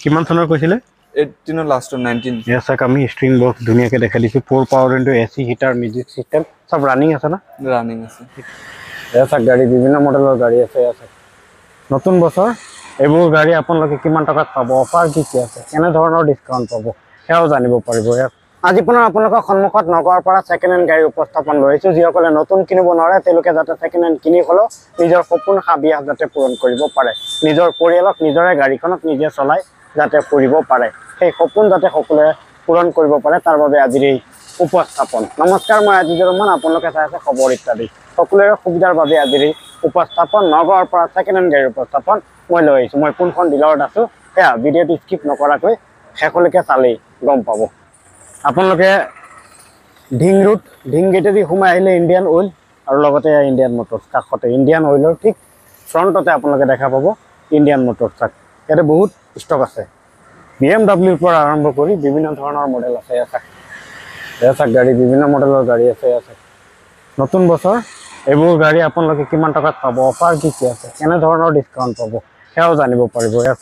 কিমান চনৰ কৈছিলে 18 লাষ্টৰ 19 ইয়া চাক আমি স্ট্ৰিং বক্স ধুনীয়াকৈ দেখাই দিছোঁ 4 power into AC heater music system সব ৰানিং আছে না ৰানিং আছে ইয়া চাক গাড়ী বিভিন্ন মডেলৰ গাড়ী আছে ইয়া চাক নতুন বছৰ এইবোৰ গাড়ী আপোনালোকে কিমান টকাত পাব অফাৰ কি আছে কেনে ধৰণৰ ডিসকাউন্ট পাব সেয়াও জানিব পাৰিব ইয়াত আজি পুনৰ আপোনালোকৰ সন্মুখত নগৰৰ পৰা সেকেন্ড হ্যান্ড গাড়ী উপস্থাপন লৈছো যিসকলে নতুন কিনিব নোৱাৰে তেওঁলোকে যাতে সেকেন্ড হ্যান্ড কিনি হলেও নিজৰ সপোন হাবিয়াস যাতে পূৰণ কৰিব পাৰে নিজৰ পৰিয়ালক নিজৰে গাড়ীখনক নিজে চলাই যাতে ফুৰিব পাৰে সেই সপোন যাতে সকলোৱে পূৰণ কৰিব পাৰে তাৰ বাবে আজিৰ এই উপস্থাপন নমস্কাৰ মই আজিজুৰ ৰহমান আপোনালোকে চাই আছে খবৰ ইত্যাদি সকলোৰে সুবিধাৰ বাবে আজিৰ এই উপস্থাপন নগৰৰ পৰা সেকেন্ড হ্যান্ড গাড়ীৰ উপস্থাপন মই লৈ আহিছোঁ মই কোনখন ডিলাৰত আছো সেয়া ভিডিঅ'টো স্কিপ নকৰাকৈ শেষলৈকে চালেই গম পাব আপোনালোকে ঢিং ৰুট ঢিং গেটেদি সোমাই আহিলে ইণ্ডিয়ান অইল আৰু লগতে ইণ্ডিয়ান মটৰ্ছ কাষতে ইণ্ডিয়ান অইলৰ ঠিক ফ্ৰণ্টতে আপোনালোকে দেখা পাব ইণ্ডিয়ান মটৰ্ছ চাক ইয়াতে বহুত ষ্টক আছে বিএমডব্লিউৰ পৰা আৰম্ভ কৰি বিভিন্ন ধৰণৰ মডেল আছে এয়া চাক গাড়ী বিভিন্ন মডেলৰ গাড়ী আছে এয়া চাক নতুন বছৰ এইবোৰ গাড়ী আপোনালোকে কিমান টকাত পাব অফাৰ কি আছে কেনে ধৰণৰ ডিসকাউন্ট পাব সেয়াও জানিব পাৰিব এয়া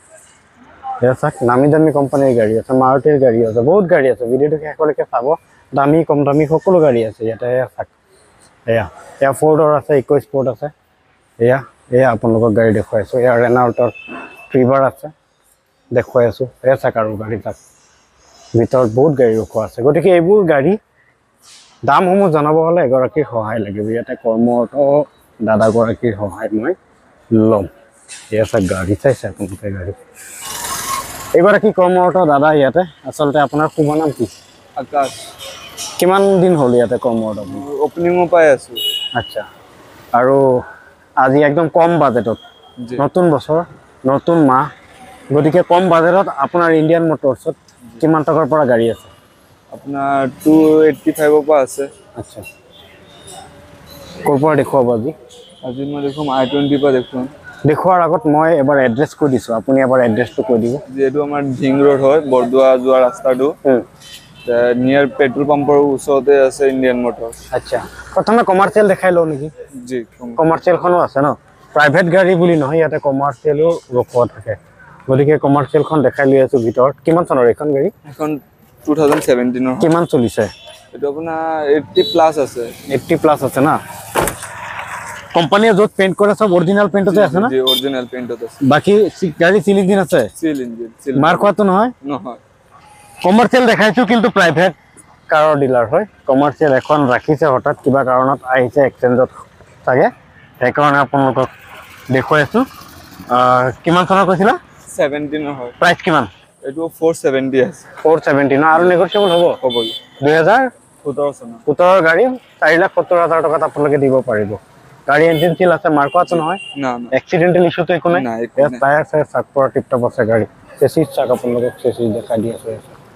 চাক নামি দামী কোম্পানীৰ গাড়ী আছে মাৰুতিৰ গাড়ী আছে বহুত গাড়ী আছে ভিডিঅ'টো শেষলৈকে চাব দামী কম দামী সকলো গাড়ী আছে ইয়াতে এয়া চাক এয়া ফ'ৰ্ডৰ আছে 21 ফ'ৰ্ড আছে এয়া আপোনালোকক গাড়ী দেখুৱাইছোঁ এয়া ৰেনাল্টৰ ট্ৰিভাৰ আছে দেখুৱাই আছোঁ এয়া চাক আৰু গাড়ী চাক ভিতৰত বহুত গাড়ী ৰখোৱা আছে গতিকে এইবোৰ গাড়ী দামসমূহ জনাব হ'লে এগৰাকীৰ সহায় লাগিব ইয়াতে কৰ্মৰত দাদাগৰাকীৰ সহায় মই ল'ম এয়া চাক গাড়ী চাইছে আপোনালোকে গাড়ী এইগৰাকী কৰ্মৰত দাদা ইয়াতে আচলতে আপোনাৰ শুভ নাম কি আকাশ কিমান দিন হ'ল ইয়াতে কৰ্মৰত ওপেনিংও পাই আছো আচ্ছা আৰু আজি একদম কম বাজেটত নতুন বছৰ নতুন মাহ গতিকে কম বাজেটত আপোনাৰ ইণ্ডিয়ান মটৰ্ছত কিমান টকাৰ পৰা গাড়ী আছে আপোনাৰ 285 পৰা আছে আচ্ছা ক'ৰ পৰা দেখুৱাব আজি মই দেখুৱাম i20 পৰা দেখুৱাম দেখুৱাৰ আগত মই এবাৰ এড্ৰেছ কৈ দিছোঁ আপুনি এবাৰ এড্ৰেছটো কৈ দিব যেহেতু আমাৰ ঢিং ৰোড হয় বৰদোৱা যোৱা ৰাস্তাটো নিয়াৰ পেট্ৰল পাম্পৰ ওচৰতে আছে ইণ্ডিয়ান মটৰ্ছ আচ্ছা প্ৰথমে কমাৰ্চিয়েল দেখাই লওঁ নেকি জি কমাৰ্চিয়েলখনো আছে ন প্ৰাইভেট গাড়ী বুলি নহয় ইয়াতে কমাৰ্চিয়েলো ৰখোৱা থাকে গতিকে কমাৰ্চিয়েলখন দেখাই লৈ আছোঁ ভিতৰত কিমান চনৰ এইখন গাড়ী এখন 2017 কিমান চলিছে এইটো আপোনাৰ 80 প্লাস আছে 80 প্লাস আছে না কোম্পানীয়ে য'ত পেইন্ট কৰে সব অৰিজিনাল পেইন্টতে আছে না জি অৰিজিনাল পেইন্টত আছে বাকি গাড়ী সিল ইঞ্জিন আছে সিল ইঞ্জিন মাৰ্ক হোৱাটো নহয় নহয় কমাৰ্চিয়েল দেখাইছোঁ কিন্তু প্ৰাইভেট কাৰৰ ডিলাৰ হয় কমাৰ্চিয়েল এখন ৰাখিছে হঠাৎ কিবা কাৰণত আহিছে এক্সচেঞ্জত চাগে সেইকাৰণে আপোনালোকক দেখুৱাই আছোঁ কিমান চনৰ কৈছিলা 17 হয় প্ৰাইচ কিমান এইটো 470 আছে 470 না আৰু নেগোচিয়েবল হ'ব 2017 গাড়ী 4,70,000 টকাত আপোনালোকে দিব পাৰিব গাড়ী ইঞ্জিন সিল আছে মাৰ্ক হোৱাটো নহয় না এক্সিডেন্টেল ইস্যুটো একো নাই টায়াৰ চাই চাক পৰা টিপটপ আছে গাড়ী চেচিছ চাক আপোনালোকক চেচিছ দেখাই দি আছে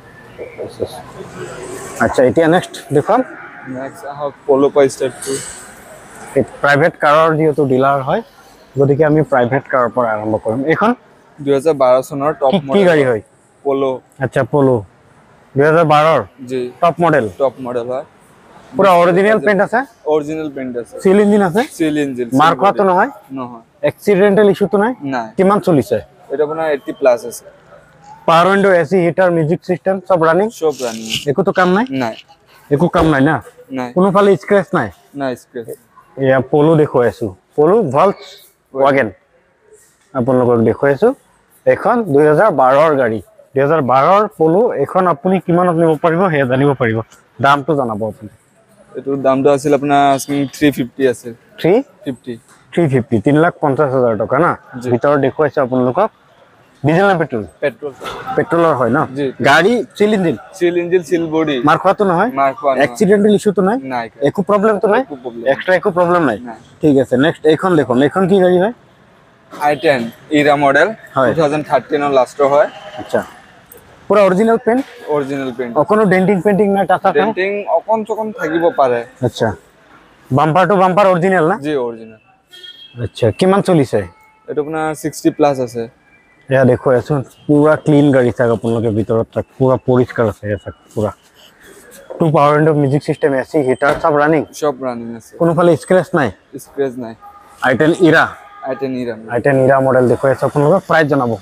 আচ্ছা এতিয়া নেক্সট দেখুৱাম নেক্সট আহক পলো পা ষ্টাৰ্ট কৰোঁ প্ৰাইভেট কাৰৰ যিহেতু ডিলাৰ হয় গতিকে আমি প্ৰাইভেট কাৰৰ পৰা আৰম্ভ কৰিম এইখন 2012 চনৰ টপ মডেল কি গাড়ী হয় পলো আচ্ছা পলো 2012 জি টপ মডেল হয় পুরা অরিজিনাল পেইন্ট আছে অরিজিনাল পেইন্ট আছে সিল ইঞ্জিন আছে সিল ইঞ্জিন মার্ক হোৱাটো নহয় নহয় এক্সিডেন্টাল ইস্যুটো নাই নাই কিমান চলিছে এটা আপোনাৰ 80 প্লাস আছে power window AC heater music system সব ৰানিং একোতো কাম নাই একো কাম নাই না নাই কোনো ফালে স্ক্ৰেচ নাই স্ক্ৰেচ এয়া পলো দেখুৱাই আছো পলো ভলক্স ওয়াগন আপোনালোকক দেখুৱাই আছো এখন 2012 ৰ গাড়ী 2012 ৰ পলো এখন আপুনি কিমানত নিব পাৰিব হে জানিব পাৰিব দামটো জানাব আপুনি এটোৰ দামটো আছিল আপোনাৰ 350 আছে 350 3,50,000 টকা না ভিতৰত দেখুৱাইছে আপোনালোকক ডিজেল না পেট্ৰলৰ হয় না গাড়ী seal engine seal body mark হোৱাটো নহয় এক্সিডেন্টাল ইস্যুটো নাই একো প্ৰবলেমটো নাই এক্সট্ৰা একো প্ৰবলেম নাই ঠিক আছে নেক্সট এইখন দেখুন এইখন কি গাড়ী হয় i10 ইৰা মডেল 2013 ৰ লাষ্টৰ হয় আচ্ছা পুরা অরিজিনাল পেইন্ট অকনো ডেন্টিং পেইন্টিং না টাচা ডেন্টিং অকন চকন থাকিব পাৰে আচ্ছা বাম্পাৰ টু বাম্পাৰ অরিজিনাল না জি অরিজিনাল আচ্ছা কিমান চলিছে এটো আপোনাৰ 60 প্লাস আছে এয়া দেখো আছো পুরা ক্লিন গাড়ী থাক আপোনালোকে ভিতৰত থাক পুরা পৰিষ্কাৰ আছে থাক পুরা two power window music system AC heater সব ৰানিং আছে কোনো ফালে স্ক্ৰেচ নাই নাই i10 ইৰা মডেল দেখো আছে আপোনালোকক প্ৰাইস জনাবো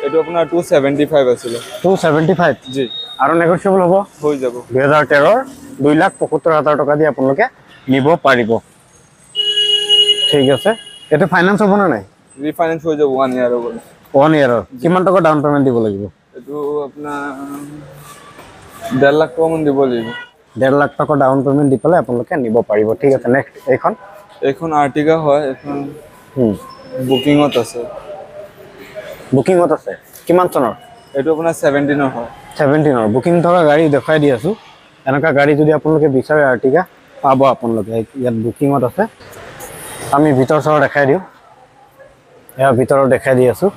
এইটো আপোনাৰ 275 আছিল 275 জি আৰু নেগোচিয়েবল হ'ব হৈ যাব 2013 2,75,000 টকা দি আপোনালোকে নিব পাৰিব ঠিক আছে এটা ফাইনান্স হ'ব না নাই ৰিফাইনেন্স হৈ যাব 1 ইয়াৰৰ পৰা 1 ইয়াৰৰ কিমান টকা ডাউন পেমেন্ট দিব লাগিব এইটো আপোনাৰ 1.5 লাখ টকা মান দিব লাগিব 1.5 লাখ টকা ডাউন পেমেন্ট দি পেলাই আপোনালোকে নিব পাৰিব ঠিক আছে নেক্সট এইখন আৰ্টিকা হয় এখন বুকিংত আছে বুকিংত আছে কিমান চনৰ এইটো আপোনাৰ 17 হয় 17 বুকিং থকা গাড়ী দেখাই দি আছো এনেকা গাড়ী যদি আপোনালোকে বিচাৰে আৰ্টিকা পাব আপোনালোকে ইয়াত বুকিংত আছে আমি ভিতৰ চৰ দেখাই দিওঁ এয়া ভিতৰত দেখাই দি আছো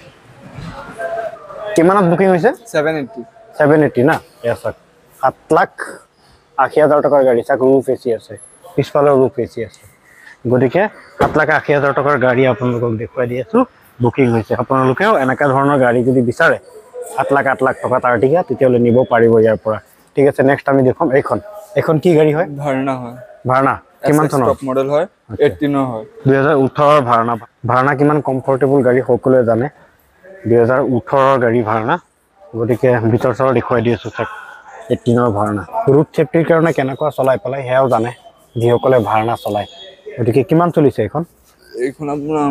কিমানত বুকিং হৈছে 780 না এয়া চাক 7,80,000 টকাৰ গাড়ী চাক ৰূফ এচি আছে পিছফালৰ ৰূফ এচি আছে গতিকে 7,80,000 টকাৰ গাড়ী আপোনালোকক দেখুৱাই দি আছো বুকিং হৈছে আপোনালোকেও এনেকা ধৰণৰ গাড়ী যদি বিচাৰে 7 লাখ টকা আৰ্টিকা তেতিয়ালে নিব পাৰিব ইয়াৰ পৰা ঠিক আছে নেক্সট আমি দেখম এইখন কি গাড়ী হয় ভাৰ্না কিমান চনৰ টপ মডেল হয় 18 হয় 2018 ভাৰ্না কিমান কমফৰ্টেবল গাড়ী সকলোৱে জানে 2018 গাড়ী ভাৰ্না গতিকে ভিতৰ চৰ দেখুৱাই দি আছো চাক 18 ভাৰ্না ৰুট সেফটিৰ কাৰণে কেনেকুৱা চলাই পেলাই হেয়াও জানে যিসকলে ভাৰ্না চলায় গতিকে কিমান চলিছে এইখন আপোনাৰ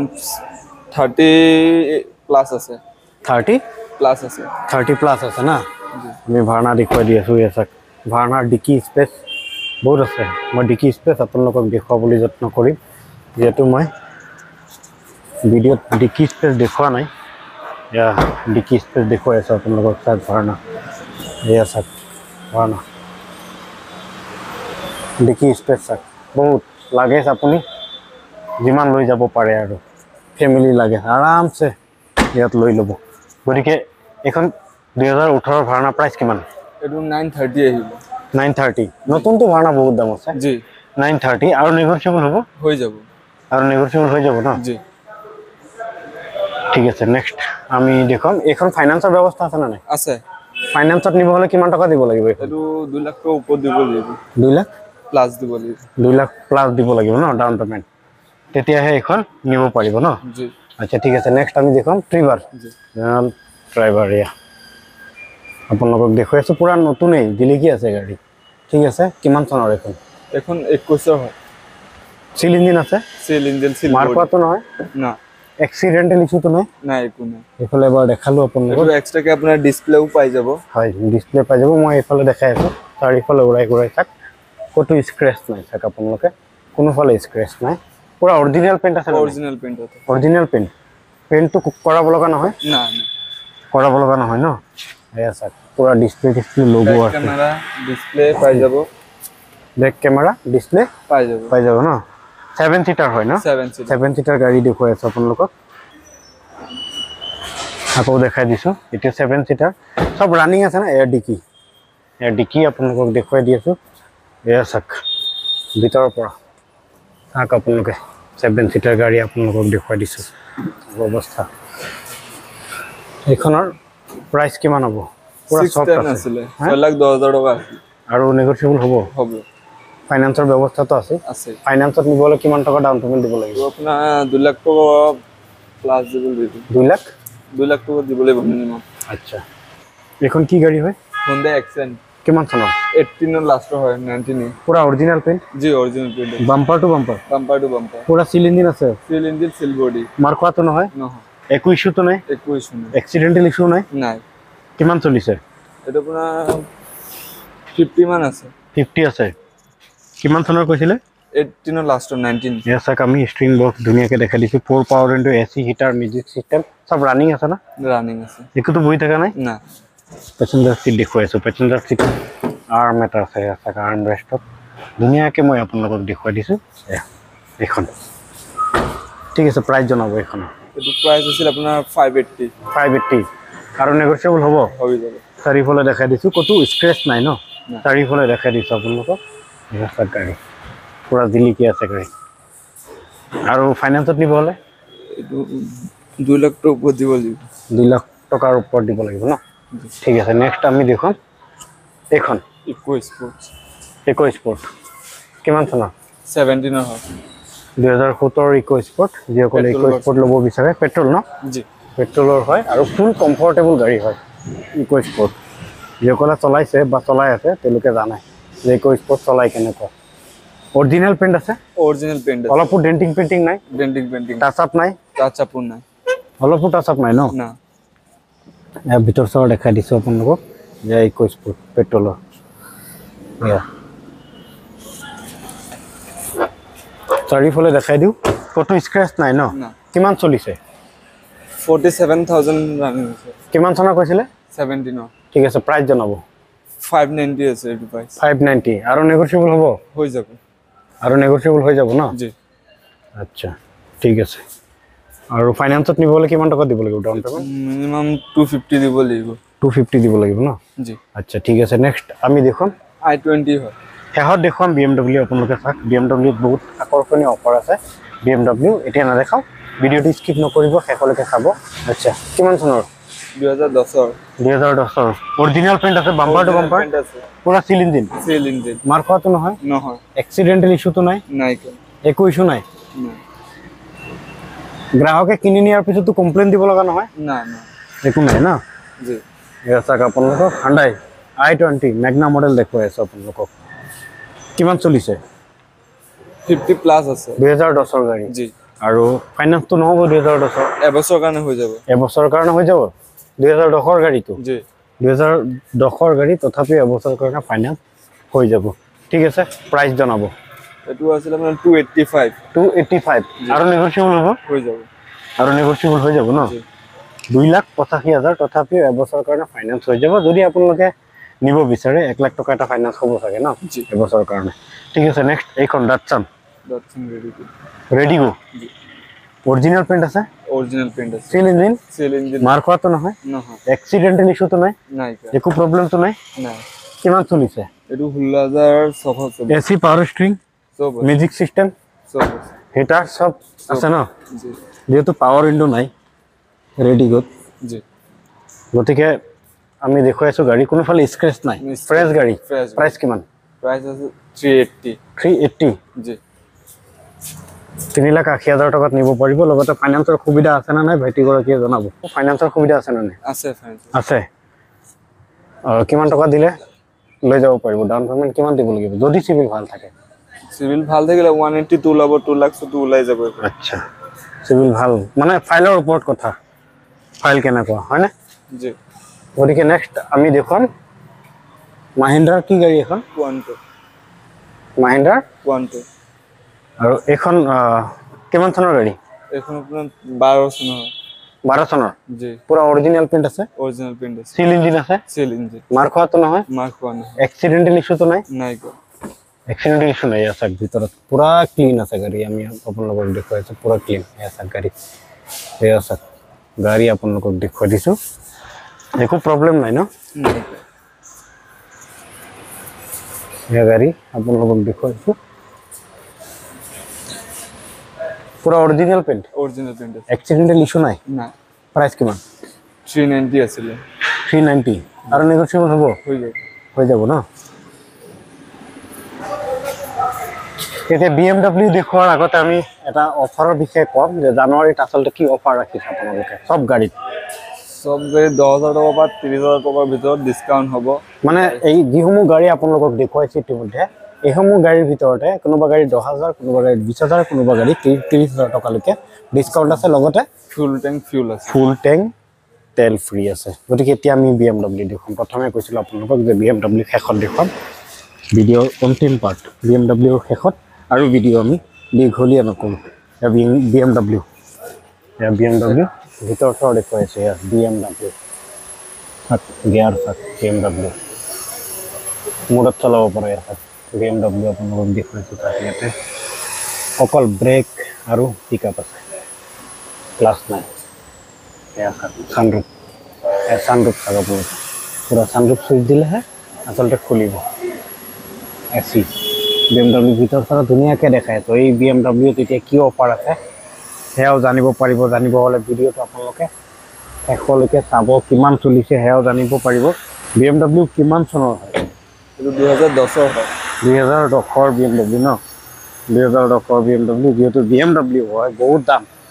30 প্লাছ আছে 30 প্লাছ আছে 30 প্লাছ আছে না আমি ভাৰ্না দেখুৱাই দি আছো চাক ভাৰ্নাৰ ডিকি স্পেচ বহুত আছে মই ডিকি স্পেচ আপোনালোকক দেখুৱাবলৈ যত্ন কৰিম যেহেতু মই ভিডিঅ'ত ডিকি স্পেচ দেখুৱা নাই এয়া ডিকি স্পেচ দেখুৱাই আছো আপোনালোকক চাক ভাৰ্না এয়া চাক ভাৰ্না ডিকি স্পেচ চাক বহুত লাগেজ আপুনি যিমান লৈ যাব পাৰে আৰু ফেমিলি লাগে আৰামছে ইয়াত লৈ ল'ব গতিকে এখন 2018 ভাৰ্না প্ৰাইচ কিমান এইটো 930 আহিব 930 নতুনটো ভাৰ্না বহুত দাম আছে জি 930 আৰু নেগোচিয়েবল হ'ব হৈ যাব আৰু নেগোচিয়েবল হৈ যাব না জি ঠিক আছে নেক্সট আমি দেখম এখন ফাইনান্সৰ ব্যৱস্থা আছে না নাই আছে ফাইনান্সত নিব হলে কিমান টকা দিব লাগিব এইটো 2 লাখ টকা ওপৰ দিব লাগিব 2 লাখ প্লাছ দিব লাগিব 2 লাখ প্লাছ দিব লাগিব ন ডাউন পেমেন্ট তেতিয়াহে এখন নিব পাৰিব ন জি আচ্ছা ঠিক আছে নেক্সট আমি দেখম ট্ৰিভাৰ জেনাৰেল ড্ৰাইভাৰ ইয়া আপোনালোকক দেখুৱাই আছো পুৰা নতুনেই দিলিকি আছে গাড়ী ঠিক আছে কিমান চনৰ এখন 21 হয় সিল ইঞ্জিন আছে সিল ইঞ্জিন সিল মাৰ্কটো নহয় না এক্সিডেন্টেল ইছ্যুটো নাই নাই একো নাই এইফালে এবাৰ দেখালো আপোনালোকক এইটো এক্সট্ৰাকে আপোনাৰ ডিসপ্লেও পাই যাব হয় ডিসপ্লে পাই যাব মই এইফালে দেখাই আছো চাৰিফালে উৰাই চাক কতো স্ক্ৰেচ নাই চাক আপোনালোকে কোনোফালে স্ক্ৰেচ নাই পুৰা অৰিজিনাল পেইন্ট আছে অৰিজিনাল পেইন্টটো কৰাব লগা নহয় না কৰাব লগা নহয় ন এয়া চাক পুৰা ডিসপ্লে লোগো আছে ক্যামেৰা ডিসপ্লে পাই যাব ব্যাক ক্যামেৰা ডিসপ্লে পাই যাব ন 7 সিটাৰ হয় ন 7 সিটাৰ গাড়ী দেখুৱাই আছো আপোনালোকক আকৌ দেখাই দিছো এটা 7 সিটাৰ সব ৰানিং আছে না এয়াৰ ডিকি আপোনালোকক দেখুৱাই দি আছো এয়া চাক ভিতৰৰ পৰা চাক আপোনালোকে 7 সিটাৰ গাড়ী আপোনালোকক দেখুৱাই দিছো অৱস্থা এইখনৰ প্ৰাইস কিমান হ'ব পুৰা সফট আছে 6,10,000 টকা আৰু নেগোচিয়েবল হ'ব ফাইনান্সৰ ব্যৱস্থাটো আছে ফাইনান্সত নিবলে কিমান টকা ডাউন পেমেন্ট দিব লাগিব আপোনাৰ 2 লাখ টকা প্লাস দিব লাগিব 2 লাখ টকা দিব লাগিব মিনিমাম আচ্ছা এখন কি গাড়ী হয় Honda Accent কিমান চনৰ 18 লাষ্ট হয় 19 পুৰা অৰিজিনাল পেইন্ট জি original paint bumper to bumper পুৰা সিল ইঞ্জিন আছে সিল ইঞ্জিন সিল বডি মাৰ্কটো নহয় একো ইস্যুটো নাই এক্সিডেন্টেল ইস্যু নাই কিমান চলিছে এটা আপোনাৰ 50 মান আছে 50 আছে কিমান চনৰ কৈছিলে 18 লাষ্ট 19 এয়া চাক আমি স্ক্ৰিন বক্স ধুনীয়াকে দেখাই দিছো 4 power into AC heater music system সব ৰানিং আছে না একোতো বহি থকা নাই না পেছেঞ্জাৰ সিট দেখুৱাই আছো পেছেঞ্জাৰ সিট আৰ্ম এটা আছে চাক আৰ্ম ৰেষ্টত ধুনীয়াকে মই আপোনালোকক দেখুৱাই দিছো এখন ঠিক আছে প্ৰাইস জনাব এখন এটো প্ৰাইস আছিল আপোনাৰ 580 আৰু নেগোচিয়েবল হ'ব হৈ যাব চাৰিফালে দেখাই দিছো কতো স্ক্ৰেচ নাই ন চাৰিফালে দেখাই দিছো আপোনালোকক ৰাস্তা গাড়ী পুৰা দিলিকি আছে গাড়ী আৰু ফাইনান্সত নিব হলে এটো 2 লাখ টকা ওপৰ দিব লাগিব 2 লাখ টকাৰ ওপৰ দিব লাগিব ন ঠিক আছে নেক্সট আমি দেখোন এখন ইকো স্পৰ্ট কিমান চনৰ 17 হয় 2017 ইকো স্পৰ্ট যিসকলে ইকো স্পৰ্ট ল'ব বিচাৰে পেট্ৰল ন জি পেট্ৰলৰ হয় আৰু ফুল কমফৰ্টেবল গাড়ী হয় ইকো স্পৰ্ট যিসকলে চলাইছে বা চলাই আছে তেওঁলোকে জানে যে ইকো স্পৰ্ট চলাই কেনেকুৱা অৰিজিনেল পেইণ্ট আছে অৰিজিনেল পেইণ্ট আছে অলপো ডেন্টিং পেইন্টিং নাই ডেন্টিং টাচ আপ নাই টাচ আপ নাই অলপো টাচ আপ নাই ন না ইয়াৰ ভিতৰ চৰ দেখাই দিছোঁ আপোনালোকক যে ইকো স্পৰ্ট পেট্ৰলৰ এয়া চাৰিওফালে দেখাই দিওঁ ক'তো স্ক্ৰেচ নাই ন না কিমান চলিছে 47,000 ৰানিং আছে কিমান চনৰ কৈছিলে 17 ঠিক আছে প্ৰাইচ জনাব 590 আছে এইটো প্ৰাইচ 590 আৰু নেগোচিয়েবল হ'ব হৈ যাব আৰু নেগোচিয়েবল হৈ যাব ন জি আচ্ছা ঠিক আছে আৰু ফাইনান্সত নিবলৈ কিমান টকা দিব লাগিব ডাউন পেমেণ্ট মিনিমাম 250 দিব লাগিব 250 দিব লাগিব ন জি আচ্ছা ঠিক আছে নেক্সট আমি দেখুন i20 হয় শেষত দেখুৱাম BMW আপোনালোকে চাওক BMW ত বহুত আকৰ্ষণীয় অফাৰ আছে BMW এতিয়া নেদেখাওঁ ভিডিঅ'টো স্কিপ নকৰিব শেষলৈকে চাব আচ্ছা কিমান চনৰ 2010 অৰিজিনেল পেইণ্ট আছে বাম্পাৰ টু বাম্পাৰ পুৰা সিল ইঞ্জিন মাৰ খোৱাটো নহয় নহয় এক্সিডেণ্টেল ইছ্যুটো নাই নাই একো ইছ্যু নাই গ্ৰাহকে কিনি নিয়াৰ পিছতো কমপ্লেইন দিব লগা নহয় না না একো নাই না জি এয়া চাওক আপোনালোকক হাণ্ডাই i20 মেগনা মডেল দেখুৱাই আছোঁ আপোনালোকক কিমান চলিছে 50 প্লাস আছে 2010 গাড়ী জি আৰু ফাইনান্সটো নহ'ব 2010 এবছৰ কাৰণে হৈ যাব এবছৰৰ কাৰণে হৈ যাব 2010 গাড়ীটো জি 2010 গাড়ী তথাপিও এবছৰৰ কাৰণে ফাইনান্স হৈ যাব ঠিক আছে প্ৰাইচ জনাব এটো আছিল আপোনাৰ 285 আৰু নেগোচিয়েবল হ'ব হৈ যাব আৰু নেগোচিয়েবল হৈ যাব ন 2,85,000 তথাপিও এবছৰৰ কাৰণে ফাইনান্স হৈ যাব যদি আপোনালোকে নিব বিচাৰে 1 লাখ টকা এটা ফাইনান্স হ'ব চাগে ন এবছৰৰ কাৰণে ঠিক আছে নেক্সট এইখন Datsun Redi Go original paint আছে অৰিজিনেল পেইণ্ট আছে সিল ইঞ্জিন মাৰ খোৱাটো নহয় নহয় এক্সিডেণ্টেল ইছ্যুটো নাই নাই একো প্ৰব্লেমটো নাই নাই কিমান চলিছে এটো 16,600 এসি পাৱাৰ ষ্ট্ৰিং সব মিউজিক সিস্টেম সব হিটাৰ সব আছে ন জি যেহেতু পাৱাৰ উইন্ডো নাই ৰেডি গো জি গতিকে আমি দেখুৱাই আছোঁ গাড়ী কোনোফালে স্ক্ৰেচ নাই ফ্ৰেছ গাড়ী প্ৰাইচ কিমান প্ৰাইস আছে 380 জি 3,80,000 টকাত নিব পাৰিব লগতে ফাইনান্সৰ সুবিধা আছে না নাই ভাইটিগৰাকীয়ে জনাব ফাইনান্সৰ সুবিধা আছে না নাই আছে ফাইনান্স আছে কিমান টকা দিলে লৈ যাব পাৰিব ডাউন পেমেণ্ট কিমান দিব লাগিব যদি সিভিল ভাল থাকে সিভিল ভাল থাকিলে 182 লব 2 লাখ তো ওলাই যাব আচ্ছা সিভিল ভাল মানে ফাইলৰ ওপৰত কথা ফাইল কেনেকুৱা হয় না জি গতিকে নেক্সট আমি দেখুৱাম মাহিন্দ্ৰাৰ কি গাড়ী এখন কোৱান্টো মাহিন্দ্ৰাৰ আৰু এখন কিমান চনৰ গাড়ী এখন আপোনাৰ 12 চনৰ 12 চনৰ জি পুৰা অৰিজিনেল পেইণ্ট আছে অৰিজিনেল পেইণ্ট আছে সিল ইঞ্জিন আছে সেল ইঞ্জিন মাৰ খোৱাটো নহয় মাৰ্ক 1 এক্সিডেণ্টেল ইছ্যুটো নাই নাই কো এক্সিডেণ্টেল ইছ্যু নাই আছে ভিতৰত পুৰা ক্লিন আছে গাড়ী আমি আপোনালোকক দেখুৱাই আছোঁ পুৰা ক্লিন আছে গাড়ী আছে গাড়ী আপোনালোকক দেখুৱাই দিছোঁ একো প্ৰব্লেম নাই ন এই গাড়ী আপোনালোকক দেখুৱাইছোঁ পুৰা অৰিজিনেল পেইণ্ট আছে এক্সিডেণ্টেল ইছ্যু নাই না প্ৰাইচ কিমান 390 আছিল 390 আৰু নেগোচিয়েবল হ'ব হৈ যাব ন এতিয়া BMW দেখুৱাৰ আগতে আমি এটা অফাৰৰ বিষয়ে ক'ম যে জানুৱাৰীত আচলতে কি অফাৰ ৰাখিছে আপোনালোকে সব গাড়ীত 10,000 টকা পৰা 30,000 টকাৰ ভিতৰত ডিসকাউন্ট হ'ব মানে এই যিসমূহ গাড়ী আপোনালোকক দেখুৱাইছে ইতিমধ্যে এইসমূহ গাড়ীৰ ভিতৰতে কোনোবা গাড়ী 10,000 কোনোবা গাড়ী 20,000 কোনোবা গাড়ী 30,000 টকালৈকে ডিসকাউন্ট আছে লগতে ফুল ট্যাঙ্ক ফিউল আছে ফুল ট্যাঙ্ক তেল ফ্ৰী আছে গতিকে এতিয়া আমি BMW দেখুৱাম প্ৰথমে কৈছিলোঁ আপোনালোকক যে BMW শেষত দেখুৱাম ভিডিঅ' অন্তিম পাৰ্ট BMW শেষত আৰু ভিডিঅ' আমি দীঘলীয়া নকৰোঁ BMW ভিতৰ চৰ দেখুৱাই আছে BMW গিয়াৰ চাক BMW মূৰত চলাব পাৰে BMW আপোনালোকক দেখুৱাইছোঁ তাত ইয়াতে অকল ব্ৰেক আৰু পিকআপ আছে ক্লাছ নাই সানৰুফ সানৰুফ চাব আপোনালোকে পুৰা সানৰুফ চুইচ দিলেহে আচলতে খুলিব এচি BMW ভিতৰ চৰা ধুনীয়াকৈ দেখাই তো এই BMW তেতিয়া কি অফাৰ আছে সেয়াও জানিব পাৰিব জানিব হ'লে ভিডিঅ'টো আপোনালোকে শেষলৈকে চাব কিমান চলিছে সেয়াও জানিব পাৰিব BMW কিমান চনৰ হয় এইটো 2010 হয় 2010 BMW ন 2010 BMW যিহেতু BMW হয় বহুত দাম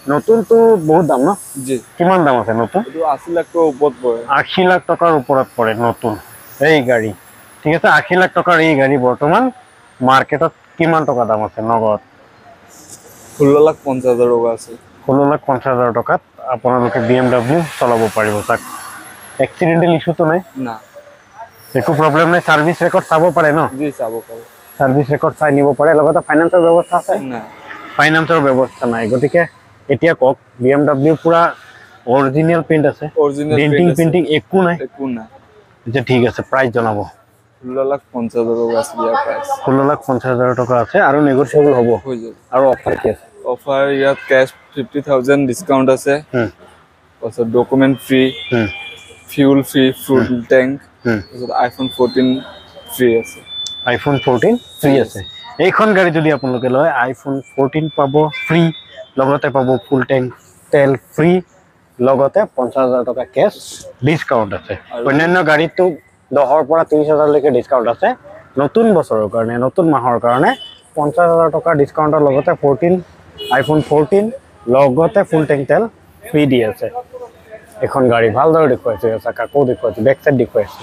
নতুনটো বহুত দাম ন জি কিমান দাম আছে নতুন এইটো 80 লাখ টকাৰ ওপৰত পৰে 80 লাখ টকাৰ ওপৰত পৰে নতুন এই গাড়ী ঠিক আছে 80 লাখ টকাৰ এই গাড়ী বৰ্তমান মাৰ্কেটত কিমান টকা দাম আছে নগদ 16,50,000 টকা আছে 16,50,000 টকাত আপোনালোকে BMW চলাব পাৰিব তাক এক্সিডেন্টেল ইস্যুটো নাই না একো প্ৰব্লেম নাই সাৰ্ভিস ৰেকৰ্ড চাব পাৰে ন জি চাব পাৰে সাৰ্ভিস ৰেকৰ্ড চাই নিব পাৰে লগতে ফাইনান্সৰ ব্যৱস্থা আছে না ফাইনান্সৰ ব্যৱস্থা নাই গতিকে এতিয়া কক BMW পুৰা অৰিজিনাল পেইন্ট আছে অৰিজিনাল ডেন্টিং পেইন্টিং একো নাই একো না যে ঠিক আছে প্ৰাইস জনাব 16,50,000 টকা আছে ইয়াৰ প্ৰাইস 16,50,000 টকা আছে আৰু নেগোচিয়েবল হ'ব হৈ যাব আৰু অফাৰ কি আছে অফাৰ ইয়াত কেশ 50,000 ডিসকাউন্ট আছে তাৰপিছত document free fuel free full tank তাৰপিছত iPhone 14 ফ্ৰী আছে iPhone 14 ফ্ৰী আছে এইখন গাড়ী যদি আপোনালোকে লয় iPhone 14 পাব ফ্ৰী লগতে পাব ফুল ট্যাঙ্ক তেল ফ্ৰী লগতে 50,000 টকা কেশ ডিসকাউন্ট আছে অন্যান্য গাড়ীটো 10 পৰা 30,000 লৈকে ডিসকাউন্ট আছে নতুন বছৰৰ কাৰণে নতুন মাহৰ কাৰণে 50,000 টকা ডিসকাউন্টৰ লগতে 14 iPhone 14 লগতে ফুল ট্যাঙ্ক তেল ফ্ৰী দি আছে এখন গাড়ী ভালদৰে দেখুৱাইছে কাকো দেখুৱাইছে বেক সাইড দেখুৱাইছে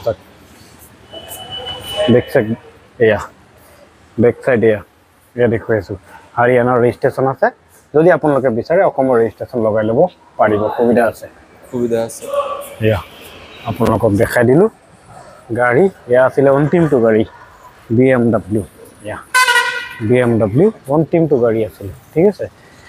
বেক সাইড এয়া বেক সাইড এয়া দেখুৱাইছো হাৰিয়ানাৰ ৰেজিষ্ট্ৰেচন আছে যদি আপোনালোকে বিচাৰে অসমৰ ৰেজিষ্ট্ৰেচন লগাই ল'ব পাৰিব সুবিধা আছে এয়া আপোনালোকক দেখাই দিলো গাড়ী এয়া আছিলে অন্তিমটো গাড়ী BMW এয়া BMW অন্তিমটো গাড়ী আছিলে ঠিক আছে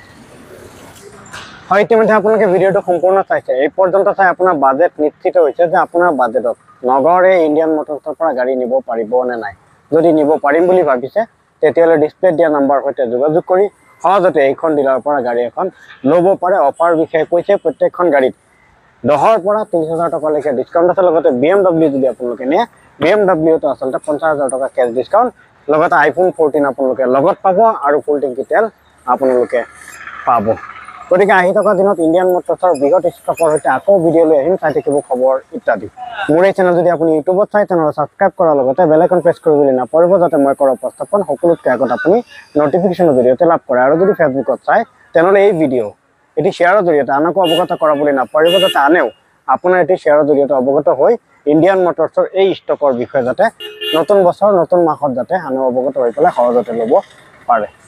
হয় ইতিমধ্যে আপোনালোকে ভিডিঅ'টো সম্পূৰ্ণ চাইছে এই পৰ্যন্ত চাই আপোনাৰ বাজেট নিশ্চিত হৈছে যে আপোনাৰ বাজেটত নগৰে ইণ্ডিয়ান মটৰ্ছৰ পৰা গাড়ী নিব পাৰিব নে নাই যদি নিব পাৰিম বুলি ভাবিছে তেতিয়াহ'লে ডিসপ্লে দিয়া নাম্বাৰ সৈতে যোগাযোগ কৰি সহজতে এইখন ডিলাৰৰ পৰা গাড়ী এখন ল'ব পাৰে অফাৰ বিষয়ে কৈছে প্ৰত্যেকখন গাড়ীত 10 পৰা 30,000 টকালৈকে ডিসকাউন্ট আছে লগতে BMW যদি আপোনালোকে নিয়ে BMW তো আচলতে 50,000 টকা কেশ ডিসকাউন্ট লগতে iPhone 14 আপোনালোকে লগত পাব আৰু ফুল টেংকি তেল আপোনালোকে পাব গতিকে আহি থকা দিনত ইণ্ডিয়ান মটৰ্ছৰ বৃহৎ ষ্টকৰ সৈতে আকৌ ভিডিঅ' লৈ আহিম চাই থাকিব খবৰ ইত্যাদি মোৰ এই চেনেল যদি আপুনি ইউটিউবত চাই তেনেহ'লে ছাবস্ক্ৰাইব কৰাৰ লগতে বেল আইকন প্ৰেছ কৰিবলৈ নাপাহৰিব যাতে মই কৰা উপস্থাপন সকলোতকৈ আগত আপুনি নটিফিকেশ্যনৰ জৰিয়তে লাভ কৰে আৰু যদি ফেচবুকত চাই তেনেহ'লে এই ভিডিঅ' এটি শ্বেয়াৰৰ জৰিয়তে আনকো অৱগত কৰাবলৈ নাপাহৰিব যাতে আনেও আপোনাৰ এটি শ্বেয়াৰৰ জৰিয়তে অৱগত হৈ ইণ্ডিয়ান মটৰ্ছৰ এই ষ্টকৰ বিষয়ে যাতে নতুন বছৰ নতুন মাহত যাতে আনেও অৱগত হৈ পেলাই সহজতে ল'ব পাৰে